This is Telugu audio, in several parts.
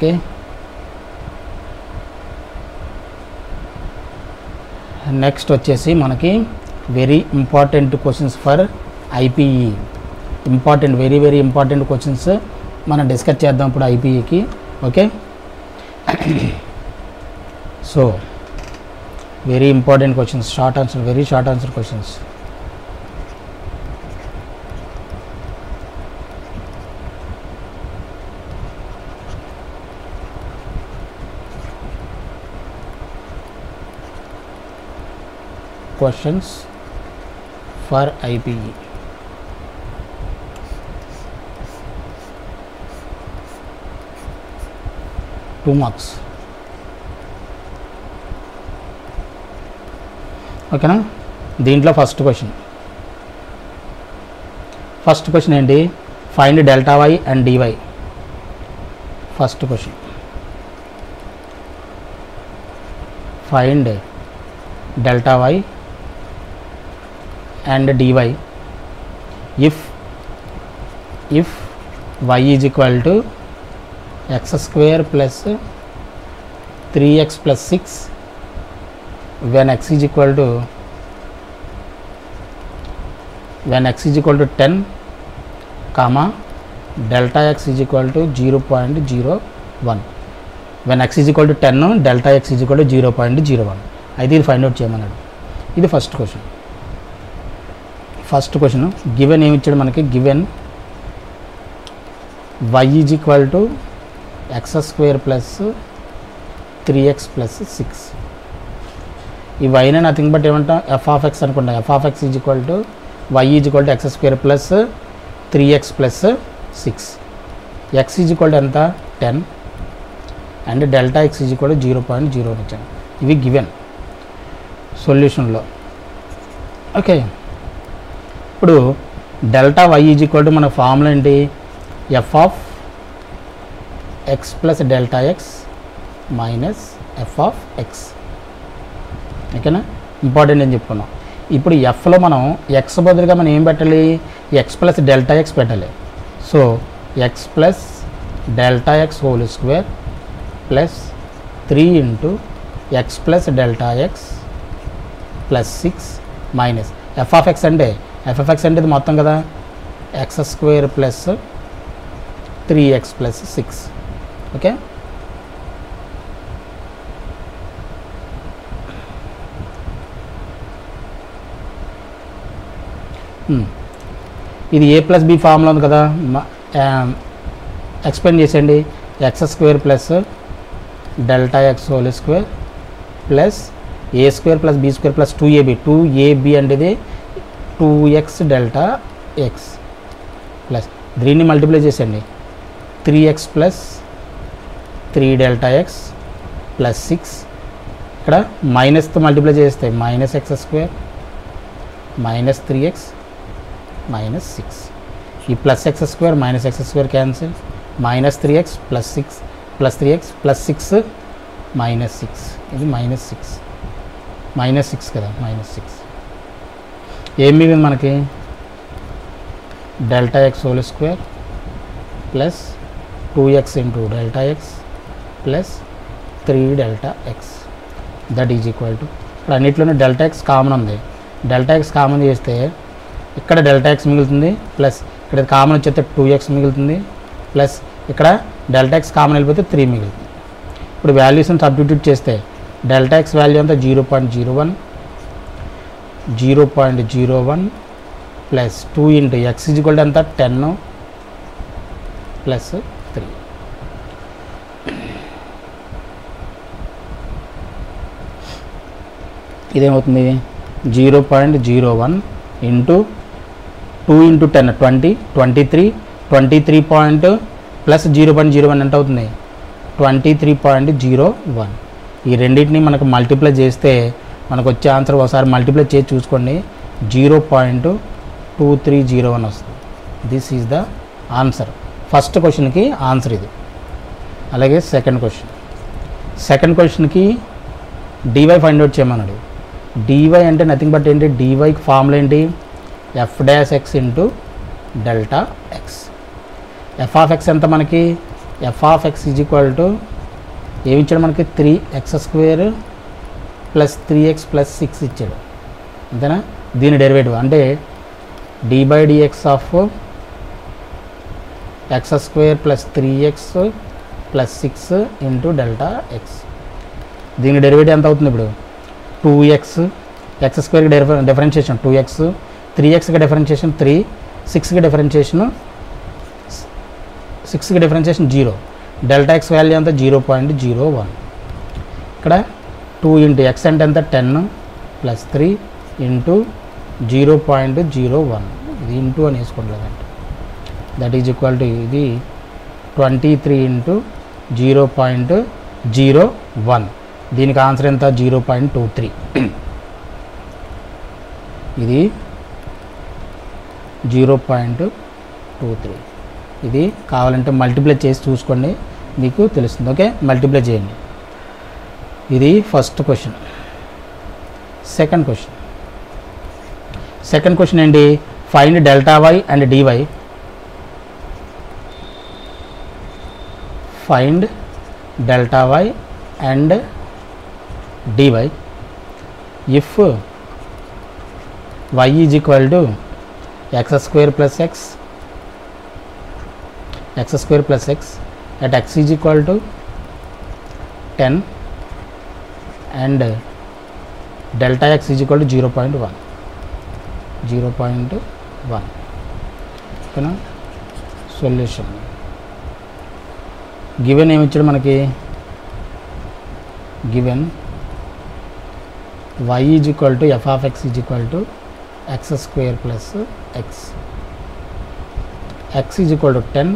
ఓకే, నెక్స్ట్ వచ్చేసి మనకి very important questions for IPE. Important, very very important questions మనం డిస్కస్ చేద్దాం ఇప్పుడు ఐపీఈకి. Okay, so very important questions, short answer, very short answer questions. Questions for IPE. Two marks. ఓకేనా? దీంట్లో ఫస్ట్ క్వశ్చన్ ఏంటి? Find delta y and dy. First question, find delta y and dy if y is equal to x square plus 3x plus 6 when x is equal to 10 comma delta x is equal to 0.01. when x is equal to 10 delta x is equal to 0.01. అయితే ఇది ఫైండ్ అవుట్ చేయమన్నాడు. ఇది first question. First question given ఏమి ఇచ్చాడు మనకి? Given y is equal to x square plus 3x plus 6. ఈ వైనే నథింగ్ బట్ ఏమంటాం? ఎఫ్ ఆఫ్ ఎక్స్ అనుకుంటా. F of x is equal to y is equal to x square plus 3x plus 6. X is equal to ఎంత? 10 and delta x is equal to 0.01 ఇచ్చాను. ఇవి గివెన్ సొల్యూషన్లో. ఓకే, ఇప్పుడు delta y is equal to మన ఫార్ములా ఏంటి? F of x plus delta x minus f of x. ఓకేనా? ఇంపార్టెంట్ అని చెప్పుకున్నాం. ఇప్పుడు ఎఫ్లో మనం ఎక్స్ బదులుగా మనం ఏం పెట్టాలి? ఎక్స్ ప్లస్ డెల్టా ఎక్స్ పెట్టాలి. So x plus delta x whole square plus 3 into x plus delta x plus 6 minus f of x అంటే ఎఫ్ఎఫ్ఎక్స్ అంటే ఇది మొత్తం కదా, x square plus 3x plus 6. Okay, ఇది ఏ ప్లస్ బి ఫార్ములా ఉంది కదా, ఎక్స్ప్లెయిన్ చేసేయండి. X square plus delta x whole square plus a square plus b square plus 2ab అంటే ఇది 2x డెల్టా ఎక్స్ ప్లస్ దీన్ని మల్టిప్లై చేసేయండి. 3x plus 3 delta x plus 6. ఇక్కడ మైనస్తో మల్టిప్లై చేస్తే minus x square minus 3x minus 6. ఈ plus x square minus x square cancel, minus 3x plus 6 plus 3x plus 6 minus 6. ఇది మైనస్ 6 కదా, మైనస్ 6. ఏం మిగిలింది మనకి? Delta x whole square plus 2x into delta x plus 3 delta x that is equal to, ఇప్పుడు అన్నిట్లోనే డెల్టా ఎక్స్ కామన్ ఉంది. డెల్టా ఎక్స్ కామన్ చేస్తే ఇక్కడ డెల్టా ఎక్స్ మిగులుతుంది ప్లస్ ఇక్కడ కామన్ వచ్చేస్తే 2x మిగులుతుంది ప్లస్ ఇక్కడ డెల్టా ఎక్స్ కామన్ వెళ్ళిపోతే 3 మిగులుతుంది. ఇప్పుడు వాల్యూస్ని సబ్స్టిట్యూట్ చేస్తే డెల్టా ఎక్స్ వాల్యూ అంతా 0.01 plus 2 into x is equal to ఎంత? 10 ప్లస్ 3. ఇదేమవుతుంది? 0.01 ఇంటూ 2 ఇంటూ 10 20 23 ప్లస్ 0.01 ఎంత అవుతుంది? 23.01. ఈ రెండింటిని మనకు మల్టిప్లై చేస్తే మనకు వచ్చే ఆన్సర్ ఒకసారి మల్టిప్లై చేసి చూసుకోండి, 0.2301 వస్తుంది. This is the answer. First క్వశ్చన్కి ఆన్సర్ ఇది. అలాగే సెకండ్ క్వశ్చన్కి డివై ఫైండ్ అవుట్ చేయమన్నాడు. డివై అంటే నథింగ్ బట్ ఏంటి? డివైకి ఫార్ములా ఏంటి? F dash x into delta x. F of x ఎంత మనకి? F of x is equal to ఏమి ఇచ్చాడు మనకి 3x² ప్లస్ 3x ప్లస్ 6 ఇచ్చాడు అంతేనా. దీని డెరివేటివ్ అంటే d/dx of x² plus 3x plus 6 into delta x. దీని డెరివేటివ్ ఎంత అవుతుంది ఇప్పుడు 2x, x² differentiation 2x, 3xకి differentiation 3, 6కి డిఫరెన్షియేషన్ 0. డెల్టా ఎక్స్ వాల్యూ అంతా 0.01. ఇక్కడ 2 ఇంటూ ఎక్స్ అంటే ఎంత 10 ప్లస్ 3 ఇంటూ 0.01. ఇది ఇంటూ అని వేసుకోవట్లేదంటే దట్ ఈజ్ ఈక్వల్ టు ఇది 23 ఇంటూ 0.01. దీనికి ఆన్సర్ ఎంత 0.23. ఇది 0.23. ఇది కావాలంటే మల్టిప్లై చేసి చూసుకోండి మీకు తెలుస్తుంది. ఓకే, మల్టిప్లై చేయండి. ఇది ఫస్ట్ క్వశ్చన్. సెకండ్ క్వశ్చన్ ఏంటి, find delta y and dy. Find delta y and dy if y is equal to x² plus x at x is equal to 10 and delta x is equal to 0.1. ఓకేనా. సొల్యూషన్ గివెన్ ఏమి ఇచ్చాడు మనకి, given y is equal to f of x is equal to x² plus x is equal to 10,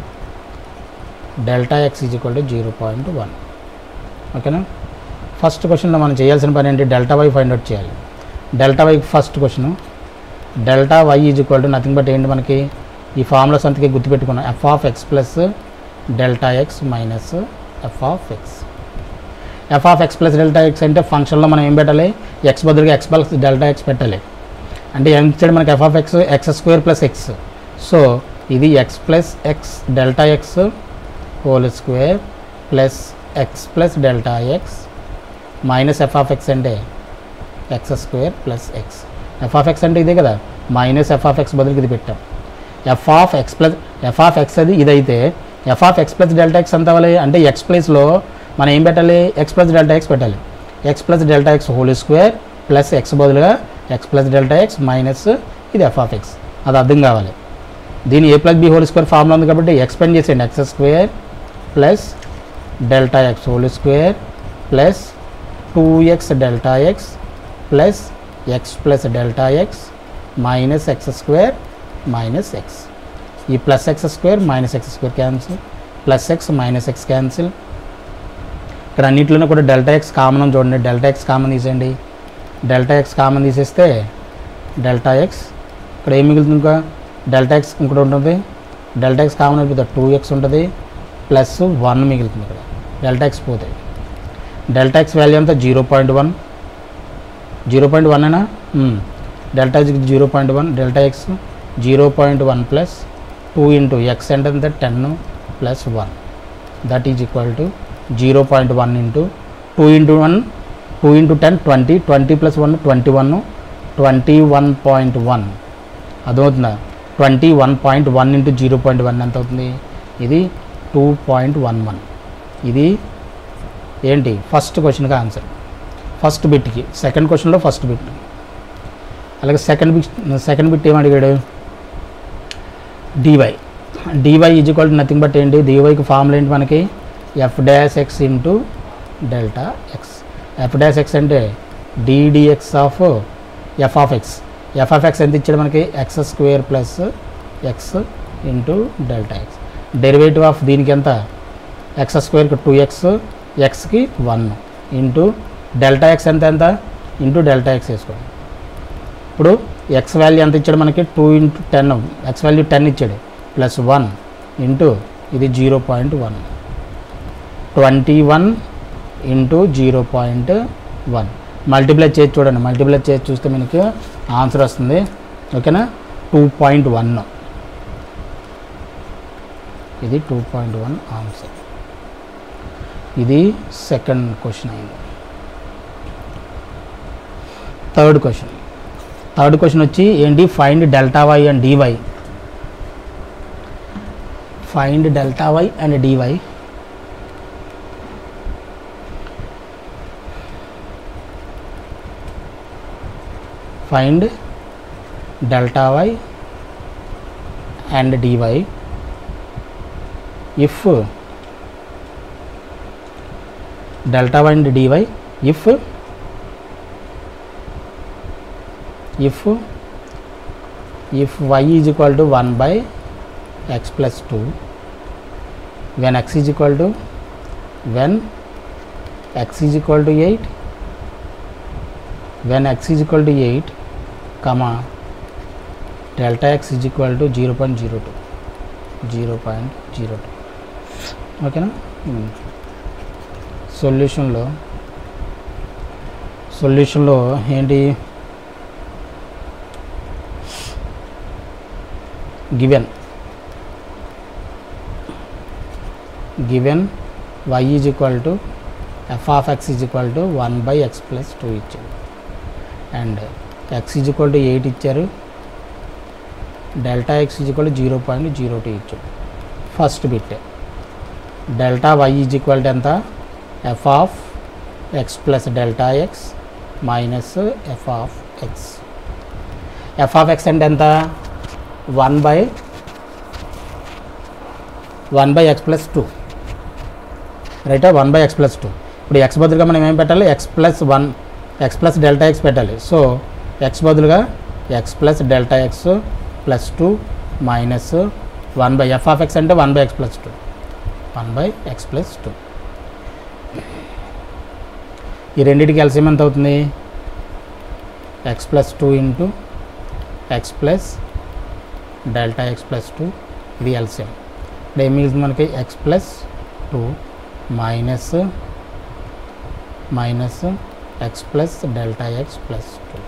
delta x is equal to 0.1. ఓకేనా. ఫస్ట్ క్వశ్చన్లో మనం చేయాల్సిన పని ఏంటి, డెల్టా వై ఫైండ్ అవుట్ చేయాలి. Delta y first question, delta y is equal to nothing but ఏంటి మనకి ఈ ఫార్ములాస్ అంతకే గుర్తుపెట్టుకున్నాం, f of x plus delta x minus f of x. F of x plus delta x అంటే ఫంక్షన్లో మనం ఏం పెట్టాలి, ఎక్స్ బదులుగా ఎక్స్ ప్లస్ డెల్టా ఎక్స్ పెట్టాలి. అంటే ఏం ఇచ్చాడు మనకి f of x x² plus x. So ఇది x plus x delta x whole square plus x plus delta x minus f of x అంటే x² plus x. F of x అంటే ఇదే కదా, మైనస్ ఎఫ్ ఆఫ్ ఎక్స్ బదులుకి ఇది పెట్టాం. ఎఫ్ ఆఫ్ ఎక్స్ అది ఇదైతే f of x plus delta x ఎంత అవ్వాలి అంటే ఎక్స్ ప్లేస్లో మనం ఏం పెట్టాలి, ఎక్స్ ప్లస్ డెల్టా ఎక్స్ పెట్టాలి. X plus delta x whole square plus x బదులుగా x plus delta x minus ఇది ఎఫ్ ఆఫ్ ఎక్స్. అది అర్థం కావాలి. దీని a plus b whole square formula ఉంది కాబట్టి ఎక్స్పెండ్ చేసేయండి, x² plus delta x whole square plus 2x delta x plus x plus delta x minus x² minus x. ఈ plus x² minus x² cancel, plus x minus x cancel. ఇక్కడ అన్నింటిలోనూ కూడా డెల్టా ఎక్స్ కామన్ అని చూడండి, డెల్టా ఎక్స్ కామన్ తీసేయండి. డెల్టా ఎక్స్ కామన్ తీసేస్తే డెల్టా ఎక్స్ ఇక్కడ ఏం మిగులుతుంది, ఇంకా డెల్టా ఎక్స్ ఇంకోటి ఉంటుంది, డెల్టా ఎక్స్ కామన్ అయిపోతే 2x ఉంటుంది ప్లస్ 1 మిగులుతుంది. ఇక్కడ డెల్టా ఎక్స్ పోతే డెల్టా ఎక్స్ వాల్యూ అంతా 0.1 అయినా delta x 0.1, delta x 0.1 plus 2 into x అంటే 10 plus 1 that is equal to 0.1 into 2 into 1 2 into 10 20, 20 plus 1 21, 21.1 అదవుతుందా. 21.1 ఇంటూ 0.1 ఎంత అవుతుంది, ఇది 2.11. ఇది ఏంటి ఫస్ట్ క్వశ్చన్కి ఆన్సర్, ఫస్ట్ బిట్కి. సెకండ్ క్వశ్చన్లో ఫస్ట్ బిట్. అలాగే సెకండ్ బిట్ ఏం అడిగాడు, DY is equal to nothing but ఏంటి, డివైకి ఫార్ములా ఏంటి మనకి f dash x into delta x. F dash x అంటే d d x of f of x. F of x ఎంత ఇచ్చాడు మనకి x² plus x into delta x. Derivative of దీనికి ఎంత x²కి 2x, ఎక్స్కి 1 ఇంటూ డెల్టా ఎక్స్ ఎంత ఇంటూ డెల్టా ఎక్స్ వేసుకోండి. ఇప్పుడు ఎక్స్ వాల్యూ ఎంత ఇచ్చాడు మనకి 2 ఇంటూ 10, ఎక్స్ వాల్యూ 10 ఇచ్చాడు ప్లస్ 1 ఇంటూ ఇది 0.1, 21 ఇంటూ 0.1. మల్టిప్లై చేసి చూడండి, మల్టిప్లై చేసి చూస్తే మనకి ఆన్సర్ వస్తుంది. ఓకేనా, 2.1. ఇది 2.1 ఆమ్స్. ఇది సెకండ్ క్వశ్చన్ అయింది. థర్డ్ క్వశ్చన్ వచ్చి ఏంటి, find delta y and dy. Find delta y and dy. Find delta y and dy if delta y and dy if y is equal to 1 by x plus 2 when x is equal to 8 when x is equal to 8 comma delta x is equal to 0.02 ఓకేనా. సొల్యూషన్లో ఏంటి, given y is equal to f of x is equal to 1 by x plus 2 ఇచ్చారు and x is equal to 8 ఇచ్చారు, డెల్టా x is equal to 0.02 ఇచ్చారు. First bit delta y is equal to ఎంత, f of x plus delta x minus f of x. f of x అంటే ఎంత, 1 by x plus 2 right, 1 by x plus 2. ఇప్పుడు x బదులుగా మనం ఏం పెట్టాలి, x plus delta x పెట్టాలి. సో x బదులుగా x plus delta x plus 2 minus 1 by f of x అంటే 1 by x plus 2, 1 by x plus 2. ఈ రెండింటికి ఎల్సిఎం ఎంత అవుతుంది, x plus 2 into x plus delta x plus 2, ఇది ఎల్సిఎం. ఇప్పుడు ఏం మిగులుతుంది మనకి, x plus 2 minus x plus delta x plus 2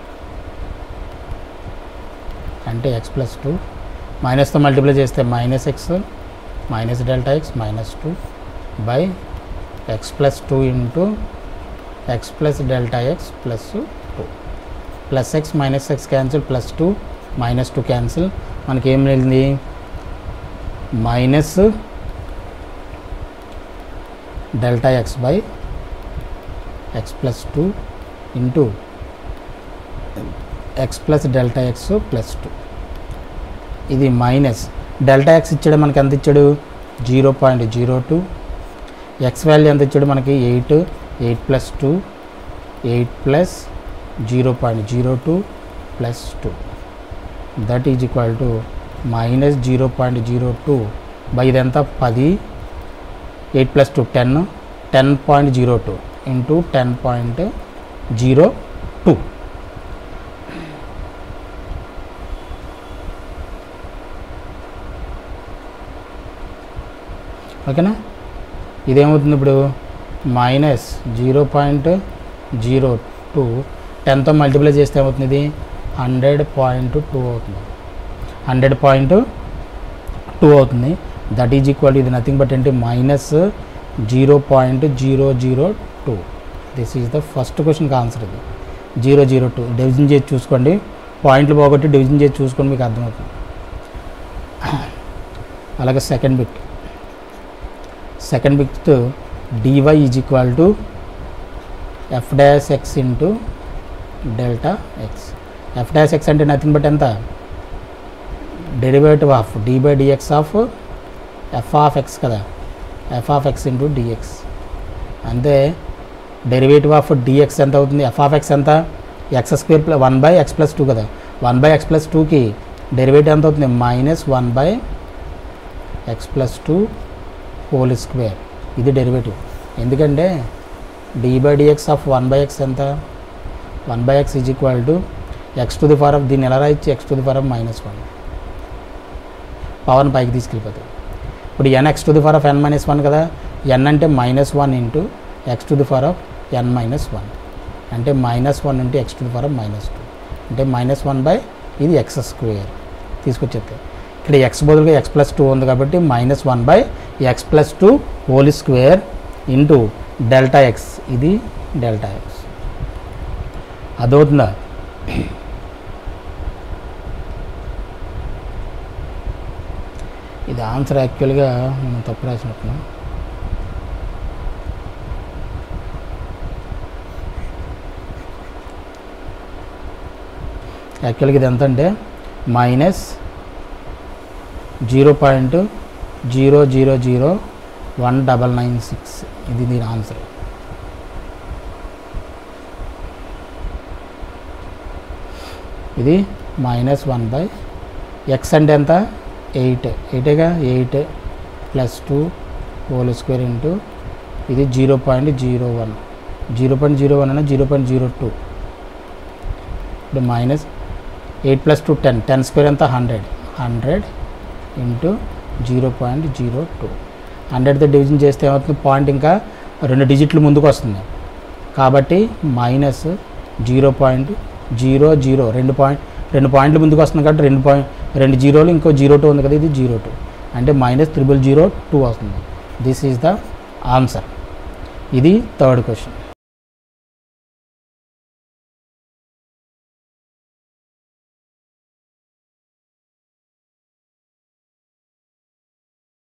అంటే x plus 2 మైనస్తో మల్టిప్లై చేస్తే minus x minus delta x minus 2 by x plus 2 into x plus delta x plus 2 plus x minus x cancel plus 2 minus 2 cancel మనకి ఏం మిగిలింది, minus delta x by x plus 2 into x plus delta x plus 2. ఇది మైనస్ డెల్టా x ఇచ్చాడు మనకి ఎంత ఇచ్చాడు, 0.02. x వాల్యూ ఎంత ఇచ్చాడు మనకి 8 plus 2 8 plus 0.02 plus 2 that is equal to minus 0.02 by ఇదంతా 10 8 plus 2 10.02 into 10.02. ఓకేనా. ఇదేమవుతుంది ఇప్పుడు, మైనస్ 0.02 10తో మల్టిప్లై చేస్తే ఏమవుతుంది, ఇది 100.2 అవుతుంది, 100.2 అవుతుంది. దట్ ఈజ్ ఈక్వల్, ఇది నథింగ్ బట్ ఏంటి, minus 0.002. This is the first క్వశ్చన్కి ఆన్సర్. ఇది 002 డివిజన్ చేసి చూసుకోండి, పాయింట్లు పోగొట్టి డివిజన్ చేసి చూసుకోండి, మీకు అర్థమవుతుంది. అలాగే second bit dy is equal to f dash x into delta x. f dash x అంటే నథింగ్ బట్ ఎంత, derivative of d by dx of f of x కదా, f of x into dx. అంటే డెరివేటివ్ ఆఫ్ dx ఎంత అవుతుంది, f of x ఎంత, x square plus 1 by x plus 2 కదా, 1 by x plus 2కి డెరివేటివ్ ఎంత అవుతుంది, minus 1 by x plus 2 whole square. ఇది డెరివేటివ్, ఎందుకంటే d by dx of 1 by x ఎంత, 1 by x is equal to x to the power of, దీన్ని ఎలా రాయొచ్చు, x to the power of -1, పవర్ని పైకి తీసుకెళ్ళిపోతుంది. ఇప్పుడు n x to the power of n - 1 కదా, n అంటే -1 into x to the power of n - 1 అంటే -1 into x to the power of -2 అంటే -1 బై ఇది x స్క్వేర్ తీసుకొచ్చేస్తే ఇక్కడ ఎక్స్ బదులుగా ఎక్స్ ప్లస్ టూ ఉంది కాబట్టి -1/x+2 whole square into delta x, ఇది డెల్టా ఎక్స్. అదవుతుందా? ఇది ఆన్సర్ యాక్చువల్గా మనం తప్పు రాసినట్టున్నాం. యాక్చువల్గా ఇది ఎంత అంటే -0.00019996, ఇది దీని ఆన్సర్. ఇది -1/x అంటే ఎంత? 8 +2 హోల్ స్క్వేర్ ఇంటూ ఇది 0.01 అన్న 0.02. ఇప్పుడు -8 + 2 10 స్క్వేర్ ఎంత? 100 ఇంటూ 0.02. 100తో డివిజన్ చేస్తే ఏమవుతుంది? పాయింట్ ఇంకా 2 డిజిట్లు ముందుకు వస్తుంది కాబట్టి -0.00 2 పాయింట్లు ముందుకు వస్తుంది కాబట్టి 2 జీరోలు ఇంకో 02 ఉంది కదా, ఇది 02 అంటే -0002 వస్తుంది. This is the answer. ఇది థర్డ్ క్వశ్చన్.